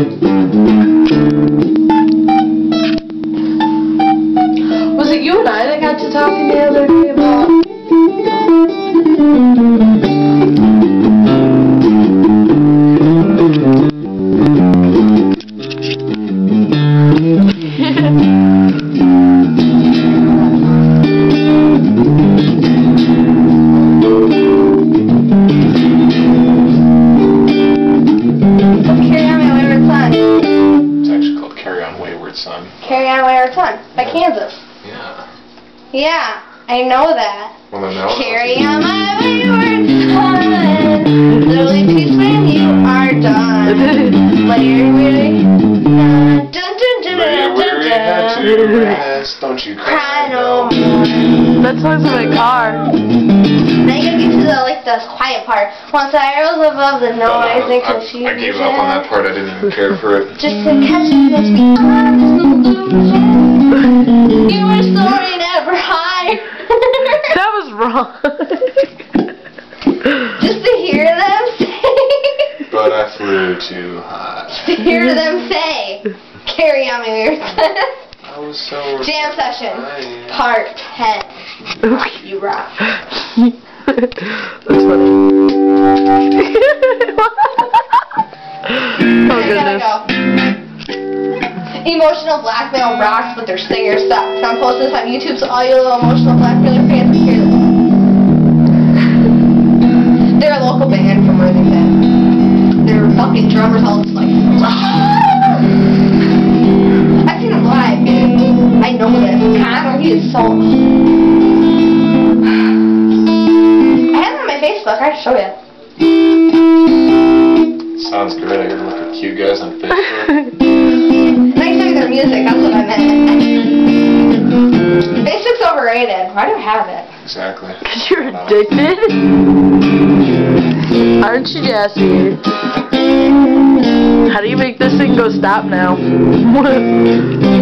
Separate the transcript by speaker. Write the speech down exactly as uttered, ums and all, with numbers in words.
Speaker 1: Was it you and I that got to talking the other day about...
Speaker 2: On Wayward, son.
Speaker 1: Carry On Wayward Son by Kansas.
Speaker 2: Yeah.
Speaker 1: Yeah, I know that.
Speaker 2: Well, then now
Speaker 1: Carry on my wayward son. Slowly peace when you are done. Weary, weary. Dun, dun, dun, dun, dun, dun, dun.
Speaker 2: to rest. Don't you
Speaker 1: Cry no more.
Speaker 3: That song's in my car.
Speaker 1: Now you gotta get to the like the quiet part. Once I rose above the noise and
Speaker 2: I,
Speaker 1: confusion.
Speaker 2: I gave up on that part. I didn't even care for it.
Speaker 1: Just to catch you next week. You were soaring ever high.
Speaker 3: That was wrong.
Speaker 1: Just to hear them say.
Speaker 2: But I flew too high.
Speaker 1: To hear them say. Carry on, my weird son.
Speaker 2: I was so
Speaker 1: Jam session.
Speaker 2: fine.
Speaker 1: Part ten. You rock.
Speaker 3: That's funny. Oh goodness.
Speaker 1: Go. Emotional blackmail rocks, but their singer sucks. I'm posting this on YouTube, so all you little emotional blackmailer fans can hear this. They're a local band from Worthington. Their fucking drummers all just like. I've seen them live, dude. I know this. Connor, he is so. I have them on my Facebook. I can show you.
Speaker 2: Sounds great. I gotta look at cute guys on Facebook.
Speaker 1: Nice to their music, that's what I meant. Facebook's overrated. Why do I have it?
Speaker 2: Exactly.
Speaker 3: Because you're addicted? Aren't you, Jesse? How do you make this thing go stop now?